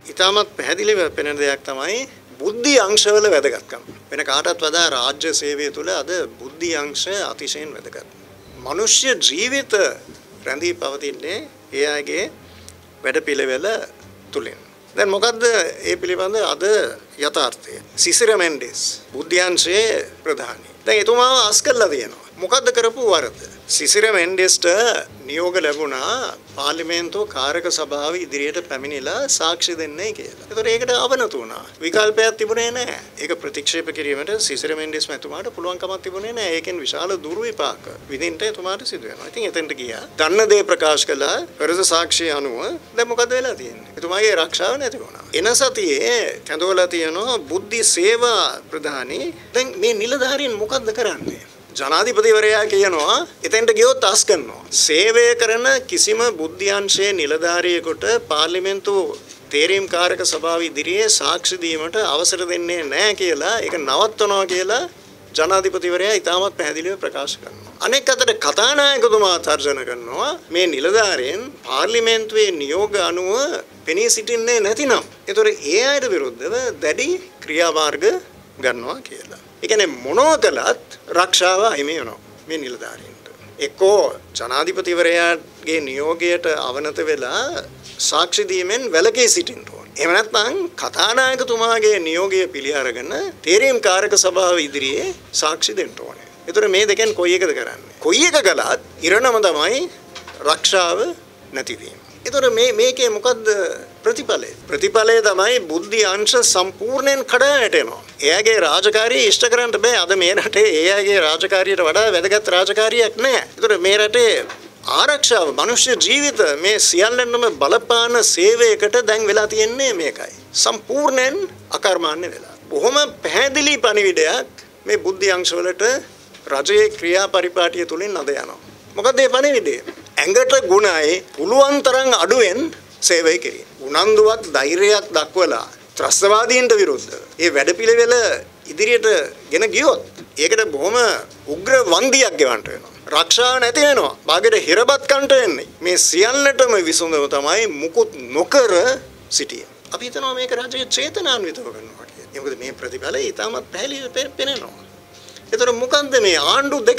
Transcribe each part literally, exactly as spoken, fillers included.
ඉතාමත් පැහැදිලිව පෙනෙන දෙයක් තමයි බුද්ධි අංශවල වැදගත්කම. වෙන කාටවත් වඩා රාජ්‍ය සේවය තුළ අද බුද්ධි අංශ අතිශයින් වැදගත්. මනුෂ්‍ය ජීවිත රැඳී පවතින්නේ ඒ අයගේ වැඩපිළිවෙල තුලින්. දැන් මොකද්ද ඒ පිළිබඳ අද යථාර්ථය? සිසිර මෙන්ඩිස් බුද්ධි අංශයේ ප්‍රධානී. දැන් එතුමාව අස් කළා තියෙනවා. මොකද්ද කරපු වරද? සිසිර මෙන්ඩිස්ට නියෝග ලැබුණා පාර්ලිමේන්තුව කාරක සභාව ඉදිරියට පැමිණිලා සාක්ෂි දෙන්නේ කියලා. ඒතකොට ඒකට අවනතු වුණා. විකල්පයක් තිබුණේ නැහැ. ඒක ප්‍රතික්ෂේප කිරීමට සිසිර මෙන්ඩිස් මැතිතුමාට පුළුවන් කමක් තිබුණේ නැහැ. ඒකෙන් විශාල දුර්විපාක විඳින්න එතුමාට සිදු වෙනවා. ඉතින් එතෙන්ට ගියා. දන්න දේ ප්‍රකාශ කළා. පෙරද සාක්ෂිය අනුව දැන් මොකද වෙලා තියෙන්නේ? එතුමාගේ ආරක්ෂාව නැති වුණා. එන සතියේ කැඳවලා තියෙනවා බුද්ධි සේවා ප්‍රධානී. දැන් මේ නිලධාරීන් මොකද්ද කරන්නේ? ජනාධිපතිවරයා කියනවා එතෙන්ට ගියොත් අස් කරනවා. සේවය කරන කිසිම බුද්ධ්‍යංශයේ නිලධාරියෙකුට පාර්ලිමේන්තු තේරීම් කාරක සභාව ඉදිරියේ සාක්ෂි දීමට අවසර දෙන්නේ නැහැ කියලා ඒක නවත්වනවා කියලා ජනාධිපතිවරයා ඉතාමත් පැහැදිලිව ප්‍රකාශ කරනවා. අනෙක් අතට කතානායකතුමා තර්ජන කරනවා මේ නිලධාරීන් පාර්ලිමේන්තුවේ නියෝග අනුව පෙනී සිටින්නේ නැතිනම් ඒතොර ඒ අයට විරුද්ධව දැඩි ක්‍රියාමාර්ග ගන්නවා කියලා. ඒ කියන්නේ මොනවා කළත් රක්ෂාව හිමි වෙනවා මේ නිලධාරීන්ට. එක්කෝ ජනාධිපතිවරයාගේ නියෝගයට අවනත වෙලා සාක්ෂි දීමෙන් වැළකී සිටින්න ඕන. එහෙම නැත්නම් කතානායකතුමාගේ නියෝගය පිළි අරගෙන තේරීම් කාරක සභාව ඉදිරියේ සාක්ෂි දෙන්න ඕනේ. ඒතර මේ දෙකෙන් කොයි එකද කරන්නේ? කොයි එක කළත් ඉරණම තමයි රක්ෂාව නැතිවීම. ඒතර මේ මේකේ මොකද්ද ප්‍රතිඵලය? ප්‍රතිඵලය තමයි බුද්ධි අංශ සම්පූර්ණයෙන් කඩා වැටෙනවා. එයාගේ රාජකාරිය ඉෂ්ට කරන්න බෑ. අද මේ රටේ එයාගේ රාජකාරියට වඩා වැදගත් රාජකාරියක් නැහැ. ඒතර මේ රටේ ආරක්ෂාව, මනුෂ්‍ය ජීවිත මේ සියල්ලන්ම බලපාන සේවයකට දැන් වෙලා තියෙන්නේ මේකයි. සම්පූර්ණයෙන් අකර්මාන්‍ය වෙලා. බොහොම පැහැදිලි පණිවිඩයක් මේ බුද්ධි අංශවලට රජයේ ක්‍රියා පරිපාටිය තුලින් අද යනවා. මොකද මේ පණිවිඩය? ඇඟට ගුණයි පුළුවන් තරම් අඩුවෙන් සේවය කිරීම. උනන්දුවක් ධෛර්යයක් දක්වලා ත්‍රස්තවාදීන්ට විරුද්ධව මේ වැඩපිළිවෙල ඉදිරියට ගෙන ගියොත් ඒකට බොහොම උග්‍ර වන්දියක් ගෙවන්න වෙනවා. රක්ෂාව නැති වෙනවා. බාගෙට හිරබත් කන්ට වෙන්නේ. මේ සියල්ලටම විසඳුම තමයි මුකුත් නොකර සිටිය. අපි හිතනවා මේක රජයේ චේතනාන්විතව කරනවා කියලා. මොකද මේ ප්‍රතිඵලය ඊටමත් පැහැදිලිව පෙනෙනවා. ඒතර මොකන්ද මේ ආණ්ඩු දෙකක්?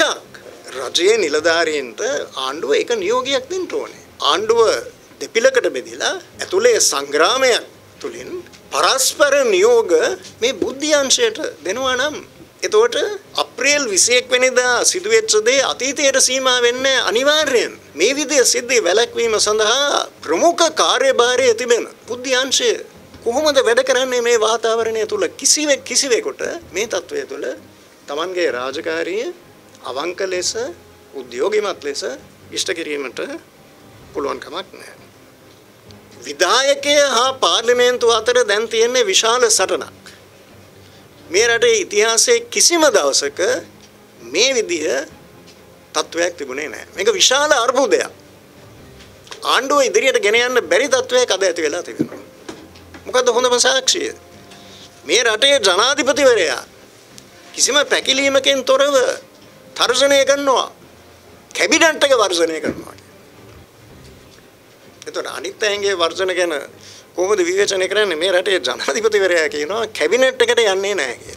රජයේ නිලධාරීන්ට ආණ්ඩුව එක නියෝගයක් දෙන්න ඕනේ. ආණ්ඩුව දෙපිලකට බෙදලා ඇතුලේ සංග්‍රාමයක් තුලින් පරස්පර නියෝග මේ බුද්ධි අංශයට දෙනවා නම් එතකොට අප්‍රේල් විසිඑක වෙනිදා සිදුවෙච්ච දේ අතීතයට සීමා වෙන්නේ අනිවාර්යෙන්. මේ විදිහේ සිද්ධි වැළැක්වීම සඳහා ප්‍රමුඛ කාර්යභාරය තිබෙන බුද්ධි අංශය කොහොමද වැඩ කරන්නේ මේ වාතාවරණය තුල? කිසිවෙක් කිසිවෙකුට මේ තත්වය තුල Tamanගේ රාජකාරිය අවංක ලෙස උද්‍යෝගිමත් ලෙස ඉෂ්ට කිරීමට පුළුවන් කමක් නැහැ. විධායකය හා පාර්ලිමේන්තුව අතර දැන් තියෙන විශාල සටනක්. මේ රටේ ඉතිහාසයේ කිසිම දවසක මේ විදිහ තත්වයක් තිබුණේ නැහැ. මේක විශාල අර්බුදයක්. ආණ්ඩුව ඉදිරියට ගෙන යන්න බැරි තත්වයක් අද ඇති වෙලා තිබෙනවා. මොකද හොඳම සාක්ෂිය? මේ රටේ ජනාධිපතිවරයා කිසිම පැකිලීමකින් තොරව තර්ජනය කරනවා. කැබිනට් එක වර්ජනය කරනවා. එතකොට අනිත් අයගේ වර්ජන ගැන කොහොමද විවේචනය කරන්නේ? මේ රටේ ජනාධිපතිවරයා කියනවා කැබිනට් එකට යන්නේ නැහැ කියලා.